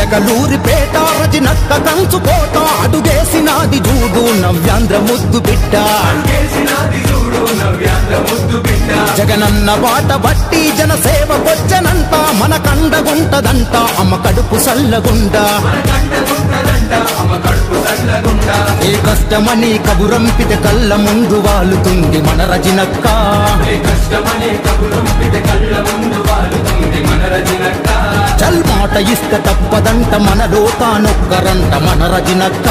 చిలకలూరిపేట రజినక్క కంచుకోట అడుగేసినాది జూడు నవ్యాంధ్ర ముద్దు బిడ్డ జగనన్న బాట బట్టి జనసేవకొచ్చనంట మన కండగుంటదంట అమ్మ కడుపు సల్లగుండా ఏ కష్టమని కబురంపితే కళ్ళ ముందు వాలుతుంది మన రజినక్క చల్ మాట ఇస్తే తప్పదంట మనలో తానొక్కరంట మన రజినక్క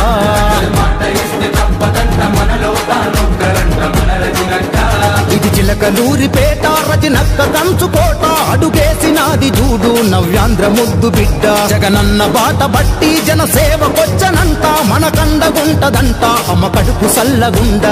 ఇది చిలకలూరిపేట రజినక్క కంచుకోట అడుగేసినాది జూడు నవ్యాంధ్ర ముద్దు బిడ్డ జగనన్న బాట బట్టి జనసేవకొచ్చనంట మన కండగుంటదంట అమ్మ కడుపు సల్లగుండా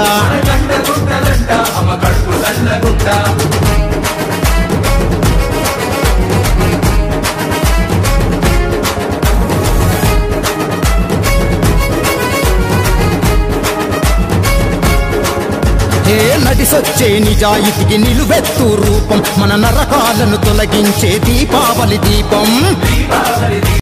నడిసొచ్చే నిజాయితీకి నిలువెత్తు రూపం మన నరకాలను తొలగించే దీపావళి దీపం